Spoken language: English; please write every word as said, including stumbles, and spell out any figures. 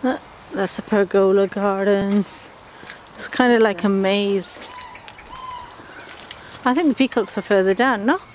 That, that's the Pagola Gardens. It's kind of like a maze. I think the peacocks are further down, no?